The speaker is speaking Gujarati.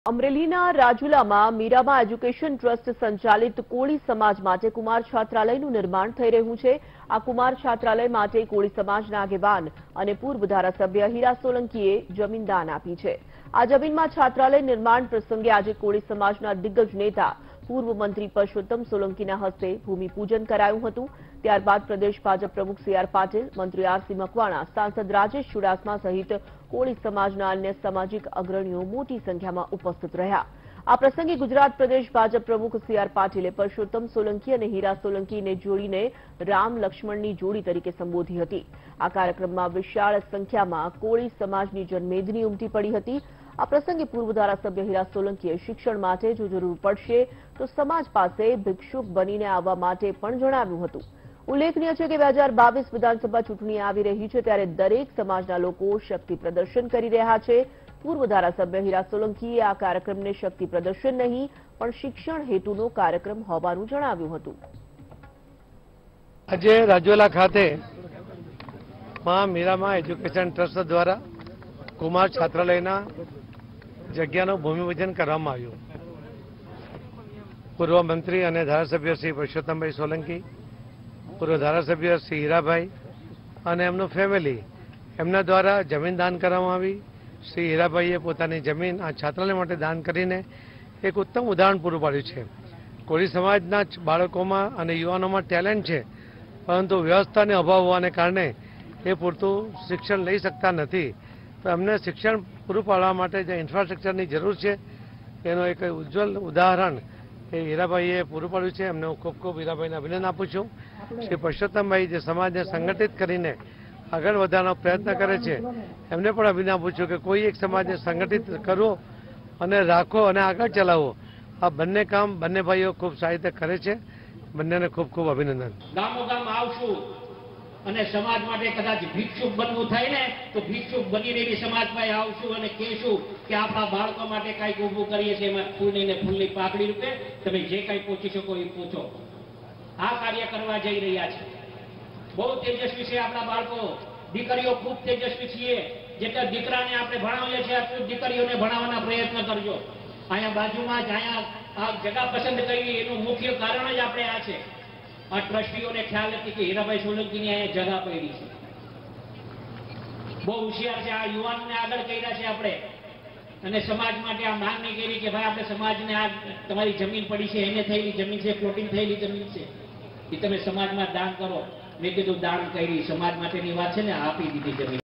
અમરેલીના રાજુલામાં મીરાબા એજ્યુકેશન ટ્રસ્ટ સંચાલિત કોળી સમાજ માટે કુમાર છાત્રાલયનું નિર્માણ થઈ રહ્યું છે। આ કુમાર છાત્રાલય માટે કોળી સમાજના આગેવાન અને પૂર્વ ધારાસભ્ય હીરા સોલંકીએ જમીન દાન આપી છે। આ જમીનમાં છાત્રાલય નિર્માણ પ્રસંગે આજે કોળી સમાજના દિગ્ગજ નેતા પૂર્વ મંત્રી પરસોત્તમ સોલંકીના હસ્તે ભૂમિપૂજન કરાયું હતું। ત્યારબાદ પ્રદેશ ભાજપ પ્રમુખ સી.આર. પાટીલ, મંત્રી આર.સી. મકવાણા, સાંસદ રાજેશ ચુડાસમા સહિત કોળી સમાજના અન્ય સામાજિક અગ્રણીઓ મોટી સંખ્યામાં ઉપસ્થિત રહ્યા। આ પ્રસંગે ગુજરાત પ્રદેશ ભાજપ પ્રમુખ સી.આર. પાટીલે પરસોત્તમ સોલંકી અને હીરા સોલંકીને જોડીને રામ લક્ષ્મણની જોડી તરીકે સંબોધી હતી। આ કાર્યક્રમમાં વિશાળ સંખ્યામાં કોળી સમાજની જનમેદની ઉમટી પડી હતી। આ પ્રસંગે પૂર્વ ધારાસભ્ય હીરા સોલંકીએ શિક્ષણ માટે જો જરૂર પડશે તો સમાજ પાસે ભિક્ષુક બનીને આવવા માટે પણ જણાવ્યું હતું। ઉલ્લેખનીય છે કે 2022 વિધાનસભા ચૂંટણી આવી રહી છે ત્યારે દરેક સમાજના લોકો શક્તિ પ્રદર્શન કરી રહ્યા છે। પૂર્વ ધારાસભ્ય હીરા સોલંકીએ આ કાર્યક્રમને શક્તિ પ્રદર્શન નહીં પણ શિક્ષણ હેતુનો કાર્યક્રમ હોવાનું જણાવ્યું હતું। આજે રાજુલા ખાતે માં મીરાબા એજ્યુકેશન ટ્રસ્ટ દ્વારા કુમાર છાત્રાલયના જગ્યાનું ભૂમિપૂજન કરવામાં આવ્યું। પૂર્વ મંત્રી અને ધારાસભ્ય શ્રી પરસોત્તમભાઈ સોલંકી, પૂર્વ ધારાસભ્ય શ્રી હીરાભાઈ અને એમનું ફેમિલી એમના દ્વારા જમીન દાન કરવામાં આવી। શ્રી હીરાભાઈએ પોતાની જમીન આ છાત્રાલય માટે દાન કરીને એક ઉત્તમ ઉદાહરણ પૂરું પાડ્યું છે। કોળી સમાજના બાળકોમાં અને યુવાનોમાં ટેલેન્ટ છે, પરંતુ વ્યવસ્થાને અભાવ હોવાને કારણે એ પૂરતું શિક્ષણ લઈ શકતા નથી। તો એમને શિક્ષણ પૂરું પાડવા માટે જે ઇન્ફ્રાસ્ટ્રક્ચરની જરૂર છે એનું એક ઉજ્જવલ ઉદાહરણ એ હીરાભાઈએ પૂરું પાડ્યું છે। એમને હું ખૂબ ખૂબ હીરાભાઈને અભિનંદન આપું છું। શ્રી પરસોત્તમભાઈ જે સમાજને સંગઠિત કરીને આગળ વધવાનો પ્રયત્ન કરે છે એમને પણ અભિનંદન આપું છું કે કોઈ એક સમાજને સંગઠિત કરવો અને રાખો અને આગળ ચલાવવો, આ બંને કામ બંને ભાઈઓ ખૂબ સારી રીતે કરે છે। બંનેને ખૂબ ખૂબ અભિનંદન। ગામો ગામ આવશું અને સમાજ માટે કદાચ ભિક્ષુક બનવું થાય ને તો ભિક્ષુક બનીને બી સમાજમાં આવશું અને કહેશું કે આપણા બાળકો માટે કંઈક ઊભું કરીએ છીએ, એમાં ફૂલની ને ફૂલની પાકડી રૂપે તમે જે કંઈ પહોંચી શકો એ પહોંચો। આ કાર્ય કરવા જઈ રહ્યા છે। બહુ તેજસ્વી છે આપણા બાળકો, દીકરીઓ ખૂબ તેજસ્વી છીએ। જેટલા દીકરાને આપણે ભણાવીએ છીએ એટલું દીકરીઓને ભણાવવાના પ્રયત્ન કરજો। અહીંયા બાજુમાં જ અહીંયા આ જગ્યા પસંદ કરી એનું મુખ્ય કારણ જ આપણે આ છે। આ ટ્રસ્ટીઓને ખ્યાલ હતી કે હીરાભાઈ સોલંકીની અહીંયા જગા પડી છે, બહુ હોશિયાર છે। આ યુવાનોને આગળ કર્યા છે આપણે અને સમાજ માટે આ માંગણી કરી કે ભાઈ આપણે સમાજને આ તમારી જમીન પડી છે, એને થયેલી જમીન છે, પ્લોટિંગ થયેલી જમીન છે, એ તમે સમાજમાં દાન કરો। મેં કીધું દાન કરી, સમાજ માટેની વાત છે ને, આપી દીધી જમીન।